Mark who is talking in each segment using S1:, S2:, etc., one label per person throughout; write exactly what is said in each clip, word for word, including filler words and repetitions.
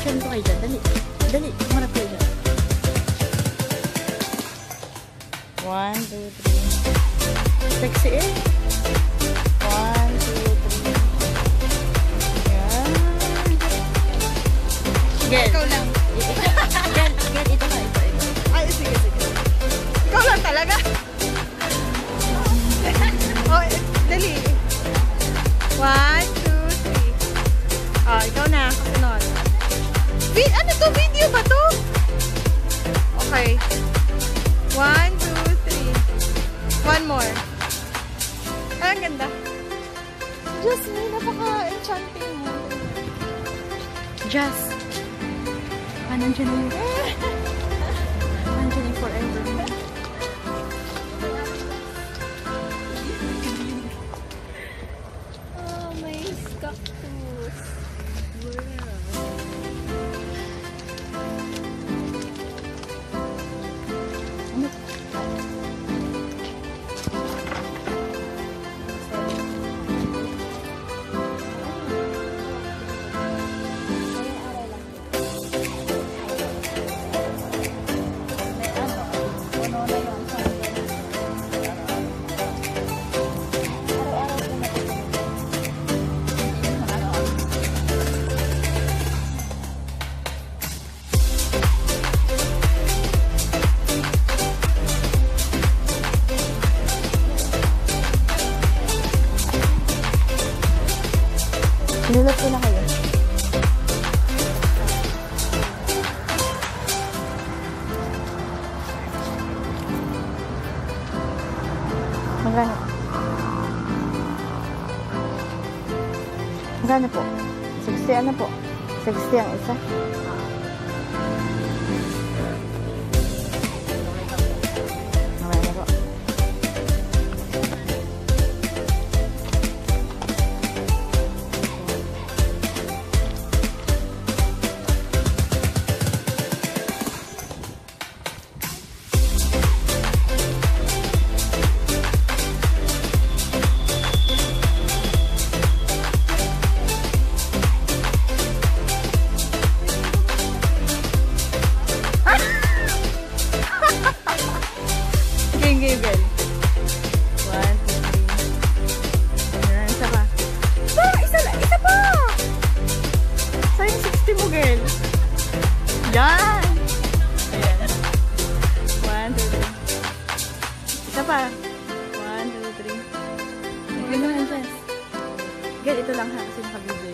S1: Picture ko kayo dyan. Dali. Dali. Marap kayo dyan. One, two, three. Sexy eh. One, two, three. Yan. Gen.
S2: Ikaw lang.
S1: Gen, gen, ito ka. Ito, ito.
S2: Ay, sige, sige. Ikaw lang talaga. Oh, dali. One, two, three. Oh, ikaw na. Kasunod. Vid ano to? Video ba to? Okay. One, two, three. One more. Ay, ang ganda. Just me, napaka-enchanting mo.
S1: Just. Ah, nandiyan na yun. Nandiyan yung forever.
S2: Oh, may cactus.
S1: Nilap ko na kayo. Magkano? Magkano po? sixty ano po? sixty ang isa. Magkano po?
S2: Game, game, One, two, three. Ayan, isa pa. Pa! Isa, isa pa! Sayang sixty mo, girl. Yan! Ayan. One, two, three. Isa pa. One, two, three.
S1: Ito naman, Jess. Girl, ito lang ha, kasi nakabibig.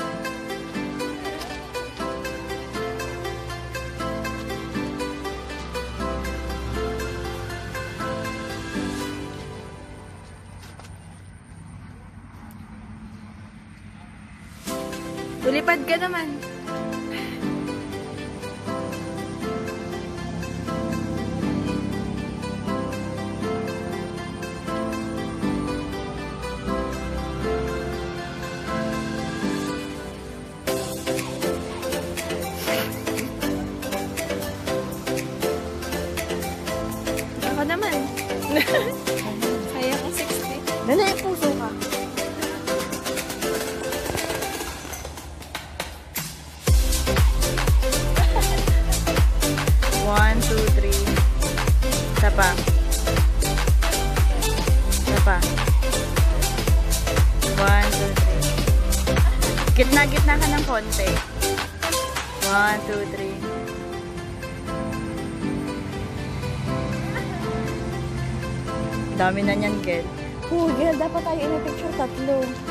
S2: Ulipad ka naman. Ako naman. Kaya ka sixty.
S1: Dali, puso ka.
S2: One, two, three. Isa pa. Isa pa. One, two, three. Gitna-gitna ka ng konti. One, two, three. Dami na niyan, girl.
S1: Oh, girl, dapat tayo in-picture tatlo.